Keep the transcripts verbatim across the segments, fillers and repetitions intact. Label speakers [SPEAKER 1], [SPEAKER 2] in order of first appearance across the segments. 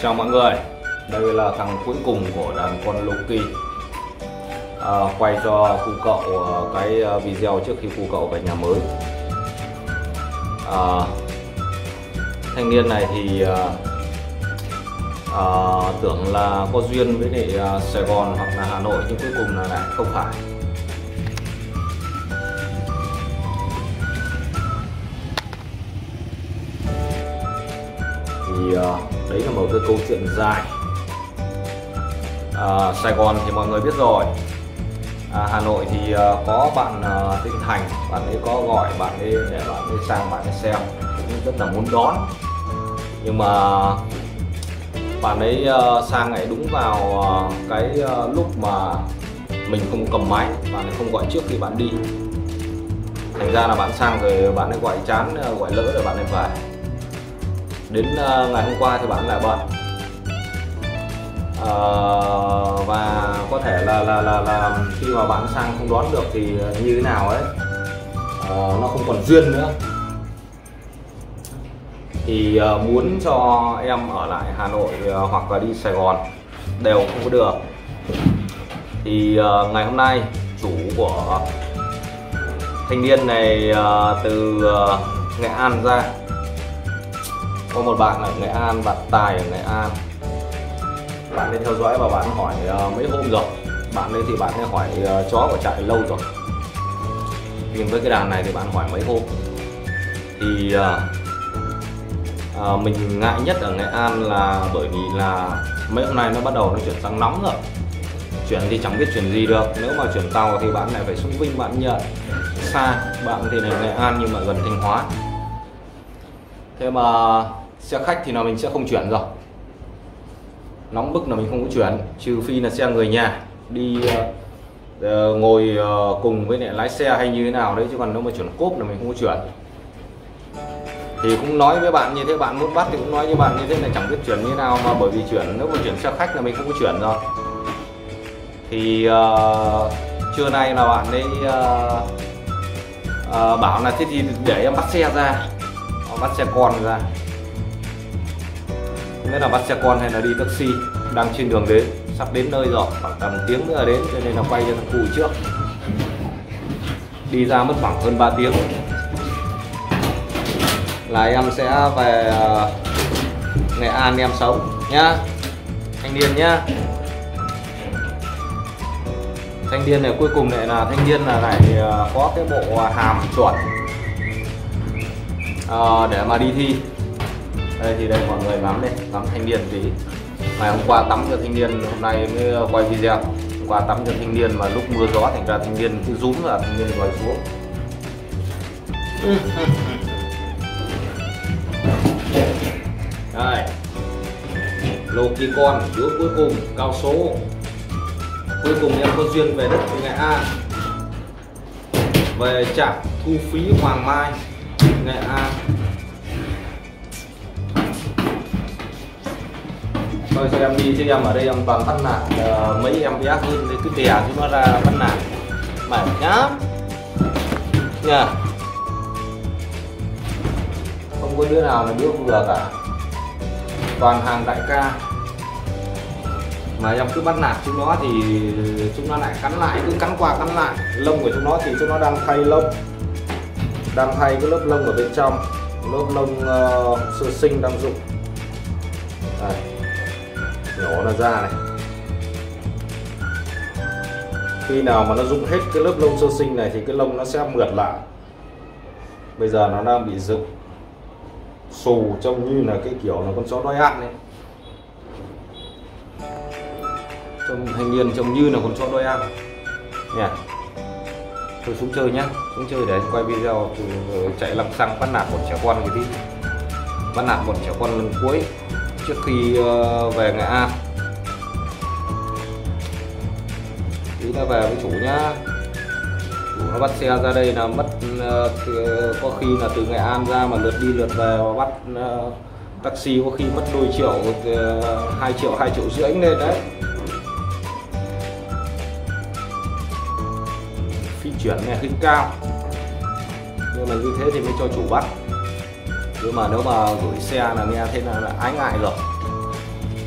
[SPEAKER 1] Chào mọi người, đây là thằng cuối cùng của đàn con Loki. à, Quay cho cu cậu cái video trước khi cu cậu về nhà mới. à, Thanh niên này thì à, à, tưởng là có duyên với lại à, Sài Gòn hoặc là Hà Nội, nhưng cuối cùng là lại không phải. Thì à, đấy là một cái câu chuyện dài. à, Sài Gòn thì mọi người biết rồi. à, Hà Nội thì à, có bạn à, tên Thành, bạn ấy có gọi bạn ấy để bạn ấy sang bạn ấy xem, cũng rất là muốn đón. Nhưng mà bạn ấy uh, sang ấy đúng vào uh, cái uh, lúc mà mình không cầm máy, bạn ấy không gọi trước khi bạn đi. Thành ra là bạn sang rồi bạn ấy gọi chán, uh, gọi lỡ rồi bạn ấy về. Đến uh, ngày hôm qua thì bạn lại bận. Uh, và có thể là, là là là khi mà bạn sang không đón được thì như thế nào ấy, uh, nó không còn duyên nữa, thì uh, muốn cho em ở lại Hà Nội uh, hoặc là đi Sài Gòn đều không có được. Thì uh, ngày hôm nay chủ của thanh niên này uh, từ uh, Nghệ An ra, có một bạn ở Nghệ An, bạn Tài ở Nghệ An. Bạn ấy theo dõi và bạn hỏi uh, mấy hôm rồi. Bạn ấy thì bạn ấy hỏi uh, chó của trại lâu rồi, nhưng với cái đàn này thì bạn hỏi mấy hôm. Thì uh, À, mình ngại nhất ở Nghệ An là bởi vì là mấy hôm nay nó bắt đầu nó chuyển sang nóng rồi. Chuyển thì chẳng biết chuyển gì được. Nếu mà chuyển tàu thì bạn lại phải xuống Vinh bạn nhận, xa. Bạn thì là Nghệ An nhưng mà gần Thanh Hóa. Thế mà xe khách thì là mình sẽ không chuyển rồi. Nóng bức là mình không có chuyển, trừ phi là xe người nhà đi uh, uh, ngồi uh, cùng với lại lái xe hay như thế nào đấy, chứ còn nếu mà chuyển cốp là mình không có chuyển. Thì cũng nói với bạn như thế, bạn muốn bắt thì cũng nói với bạn như thế là chẳng biết chuyển như thế nào, mà bởi vì chuyển, nếu mà chuyển xe khách là mình không có chuyển rồi. Thì uh, trưa nay là bạn ấy uh, uh, bảo là thế thì để em bắt xe ra, bắt xe con ra. Không biết là bắt xe con hay là đi taxi, đang trên đường đến, sắp đến nơi rồi, khoảng tầm một tiếng nữa đến, cho nên là quay cho thằng cụ trước. Đi ra mất khoảng hơn ba tiếng là em sẽ về Nghệ An em sống nhá, thanh niên nhá. Thanh niên này cuối cùng này là thanh niên là lại có cái bộ hàm chuẩn à, để mà đi thi. Đây thì đây mọi người ngắm đây, ngắm thanh niên tí. Ngày hôm qua tắm cho thanh niên, hôm nay mới quay video. Hôm qua tắm cho thanh niên mà lúc mưa gió thành ra thanh niên cứ rúm là thanh niên ngồi xuống. Đây, Loki con, đứa cuối cùng, cao số. Cuối cùng em có duyên về đất của Nghệ An, về trạm thu phí Hoàng Mai, Nghệ An. Thôi cho em đi chứ em ở đây em toàn bắt nạt. uh, Mấy em bé hơn thì cứ đè chứ nó ra bắt nạt mệt nhá nha. Không có đứa nào là đứa vừa cả, toàn hàng đại ca. Mà em cứ bắt nạt chúng nó thì chúng nó lại cắn lại, cứ cắn qua cắn lại. Lông của chúng nó thì chúng nó đang thay lông, đang thay cái lớp lông ở bên trong, lớp lông uh, sơ sinh đang rụng. Đây, nhổ nó ra này. Khi nào mà nó rụng hết cái lớp lông sơ sinh này thì cái lông nó sẽ mượt lại. Bây giờ nó đang bị dựng xù, trông như là cái kiểu là con chó đói ăn ấy. Trông thanh niên trông như là con chó đói ăn nha. Thôi xuống chơi nhá, xuống chơi để quay video rồi chạy lăng xăng bắt nạt bọn trẻ con cái tí, bắt nạt bọn trẻ con lần cuối trước khi uh, về Nghệ An. Tí nó về với chủ nhá. Chủ nó bắt xe ra đây là mất uh, có khi là từ Nghệ An ra mà lượt đi lượt về mà bắt uh, taxi có khi mất đôi triệu, uh, hai triệu, hai triệu rưỡi lên đấy. Phí chuyển này hơi cao, nhưng mà như thế thì mới cho chủ bắt. Nhưng mà nếu mà gửi xe là nghe thế là, là ái ngại rồi.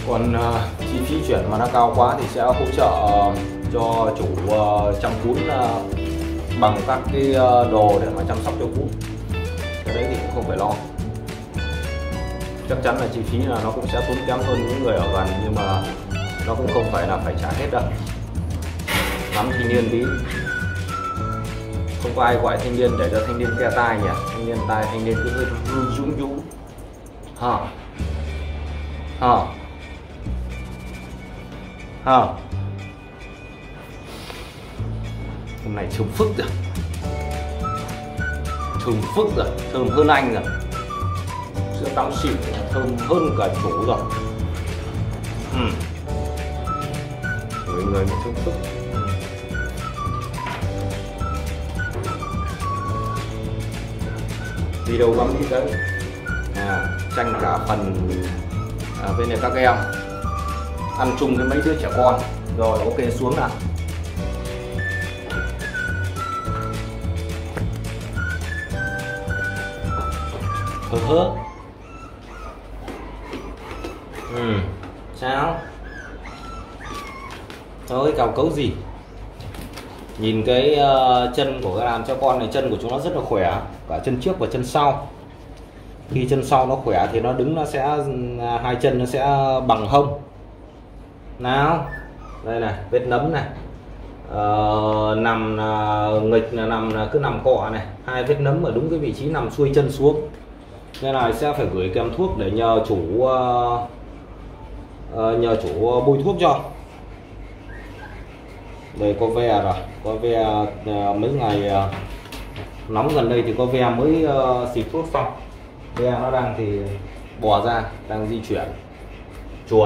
[SPEAKER 1] Còn uh, chi phí chuyển mà nó cao quá thì sẽ hỗ trợ uh, cho chủ uh, chăm cún uh, bằng các cái uh, đồ để mà chăm sóc cho cún. Cái đấy thì cũng không phải lo. Chắc chắn là chi phí là nó cũng sẽ tốn kém hơn những người ở gần, nhưng mà nó cũng không phải là phải trả hết đâu. Ngắm thanh niên tí, không có ai gọi thanh niên để cho thanh niên ke tai nhỉ. Thanh niên tai thanh niên cứ hơi rung rung hả hả hả. Hôm nay thơm phức rồi, thơm phức rồi, thơm hơn anh rồi. Sữa tắm xịn thơm hơn cả chủ rồi. Ừ. Người người mới thơm phức. Đi đâu bấm đi đấy. À, tranh cả phần à, bên này các em ăn chung với mấy đứa trẻ con. Rồi ok, xuống nào. Hơ hơ. Ừ. Sao? Thôi cào cấu gì? Nhìn cái uh, chân của cái đàn cho con này, chân của chúng nó rất là khỏe, cả chân trước và chân sau. Khi chân sau nó khỏe thì nó đứng nó sẽ hai chân nó sẽ bằng hông. Nào, đây này, vết nấm này, uh, nằm uh, nghịch là nằm là cứ nằm cọ này, hai vết nấm ở đúng cái vị trí nằm xuôi chân xuống. Nên là sẽ phải gửi kèm thuốc để nhờ chủ uh, uh, nhờ chủ bôi thuốc cho. Đây có ve rồi, có ve uh, mấy ngày uh, nóng gần đây thì có ve mới uh, xịt thuốc xong. Ve nó đang thì bò ra, đang di chuyển chuồn.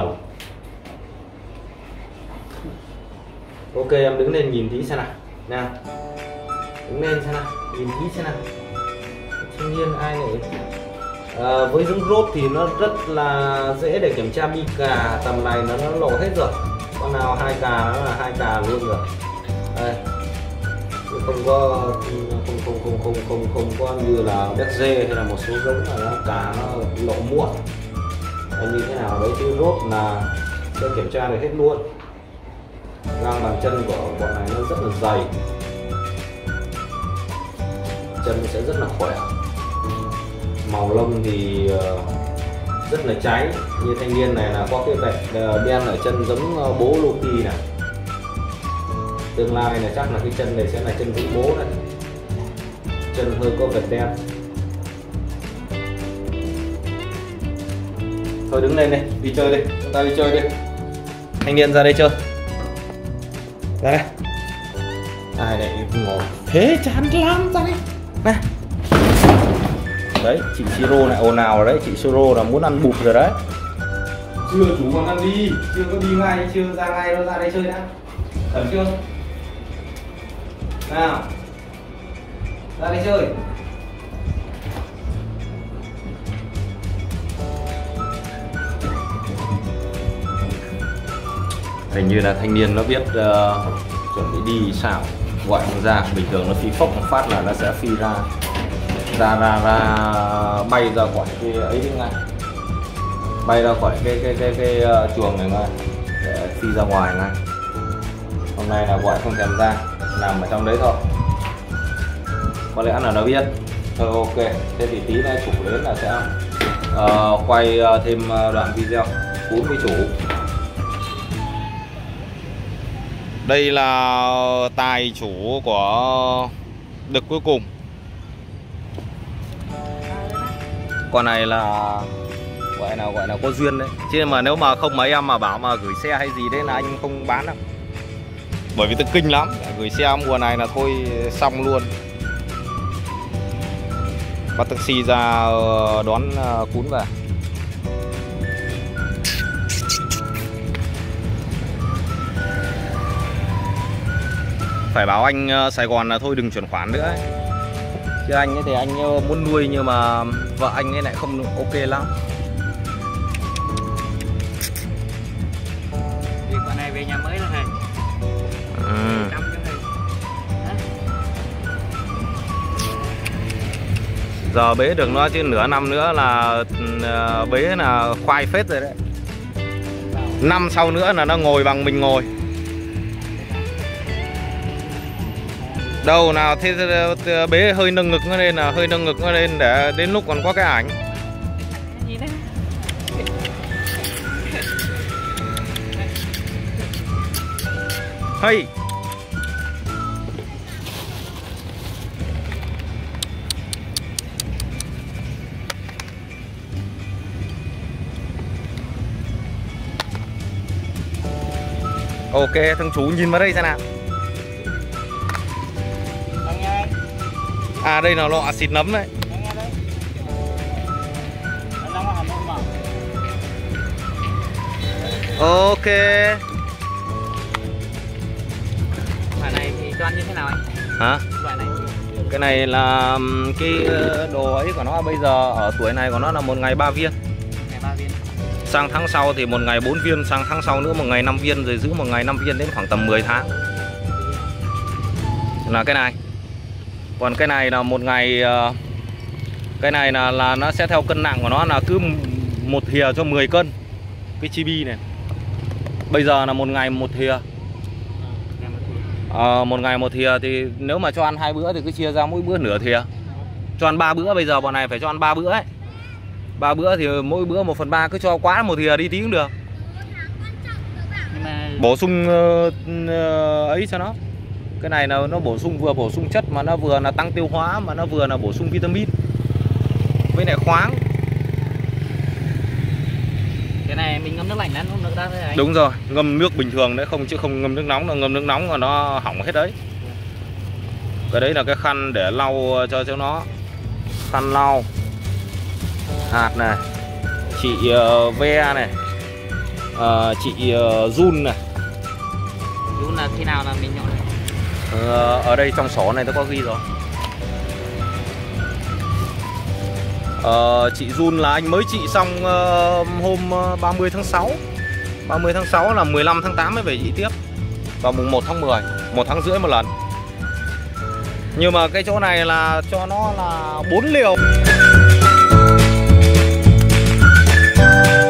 [SPEAKER 1] Ok, em đứng lên nhìn tí xem nào. Nào, đứng lên xem nào, nhìn tí xem nào. Thanh niên ai này? À, với giống rốt thì nó rất là dễ để kiểm tra bi cà. Tầm này nó, nó lộ hết rồi. Con nào hai cà nó là hai cà luôn rồi. Đây. Không có không không không không không không có như là béc dê hay là một số giống là nó cà nó lộ muộn hay như thế nào đấy, chứ rốt là sẽ kiểm tra được hết luôn. Ngang bàn chân của bọn này nó rất là dày, chân sẽ rất là khỏe, màu lông thì rất là cháy. Như thanh niên này là có cái vệt đen ở chân giống bố Loki này. Tương lai là chắc là cái chân này sẽ là chân giống bố này, chân hơi có vệt đen. Thôi đứng lên đi, đi chơi đi, chúng ta đi chơi đi. Thanh niên ra đây chơi. Ra đây. Ai này ngồi thế chán lắm, ra đây. Này. Đấy, chị Siro lại ồn ào rồi đấy, chị Siro là muốn ăn bụp rồi đấy. Chưa chú còn ăn đi, chưa có đi ngay, chưa ra ngay đâu, ra đây chơi đã. Thật chưa? Nào. Ra đây chơi. Hình như là thanh niên nó biết uh, chuẩn bị đi sao, gọi nó ra. Bình thường nó phi phốc một phát là nó sẽ phi ra ra ra ra bay ra khỏi cái ấy đi ngay, bay ra khỏi cái cái cái cái, cái uh, chuồng này ngay để phi ra ngoài ngay. Hôm nay là gọi không thèm ra, nằm ở trong đấy thôi. Có lẽ là nó biết. Thôi ok, thế thì tí nữa chủ đến là sẽ uh, quay uh, thêm đoạn video cún với chủ. Đây là tài chủ của đực cuối cùng. Con này là gọi nào gọi là có duyên đấy. Chứ mà nếu mà không mấy em mà bảo mà gửi xe hay gì đấy là anh không bán đâu. Bởi vì tôi kinh lắm, gửi xe mùa này là thôi xong luôn. Bắt taxi ra đón cún về. Phải bảo anh Sài Gòn là thôi đừng chuyển khoản nữa ấy. Chứ anh ấy thì anh muốn nuôi nhưng mà vợ anh ấy lại không ok lắm.
[SPEAKER 2] Vì con này về nhà mới rồi hả?
[SPEAKER 1] Ừ. Giờ bế được nó chứ nửa năm nữa là bế là khoai phết rồi đấy. Năm sau nữa là nó ngồi bằng mình ngồi. Đâu nào thế, thế, thế bế hơi nâng ngực nó lên, là hơi nâng ngực nó lên để đến lúc còn có cái ảnh. Hey. Ok, thằng chú nhìn vào đây xem nào. À đây là lọ xịt nấm đấy. Ok.
[SPEAKER 2] Loại này thì cho ăn như thế nào anh?
[SPEAKER 1] Hả?
[SPEAKER 2] Loại này thì...
[SPEAKER 1] Cái này là cái đồ ấy của nó bây giờ ở tuổi này của nó là một ngày ba viên.
[SPEAKER 2] Ngày ba viên.
[SPEAKER 1] Sang tháng sau thì một ngày bốn viên, sang tháng sau nữa một ngày năm viên, rồi giữ một ngày năm viên đến khoảng tầm mười tháng. Là cái này. Còn cái này là một ngày, cái này là là nó sẽ theo cân nặng của nó, là cứ một thìa cho mười cân. Cái chibi này. Bây giờ là một ngày một thìa. À, một ngày một thìa thì nếu mà cho ăn hai bữa thì cứ chia ra mỗi bữa nửa thìa. Cho ăn ba bữa, bây giờ bọn này phải cho ăn ba bữa ấy. Ba bữa thì mỗi bữa một phần ba, cứ cho quá một thìa đi tí cũng được.
[SPEAKER 2] Nhưng mà...
[SPEAKER 1] Bổ sung uh, uh, ấy cho nó. Cái này là nó bổ sung, vừa bổ sung chất mà nó vừa là tăng tiêu hóa, mà nó vừa là bổ sung vitamin với lại khoáng.
[SPEAKER 2] Cái này mình ngâm nước lạnh, uống nước đá thôi anh.
[SPEAKER 1] Đúng rồi, ngâm nước bình thường đấy, không chứ không ngâm nước nóng, là ngâm nước nóng là nó hỏng hết đấy. Cái đấy là cái khăn để lau cho cho nó. Khăn lau. Hạt này. Chị uh, ve này. Uh, chị uh, Jun này.
[SPEAKER 2] Jun là khi nào là mình nhổ này?
[SPEAKER 1] Uh, ở đây trong sổ này nó có ghi rồi. Uh, chị Jun là anh mới trị xong uh, hôm ba mươi tháng sáu. ba mươi tháng sáu là mười lăm tháng tám mới về trị tiếp. Vào mùng một tháng mười, một tháng rưỡi một lần. Nhưng mà cái chỗ này là cho nó là bốn liều.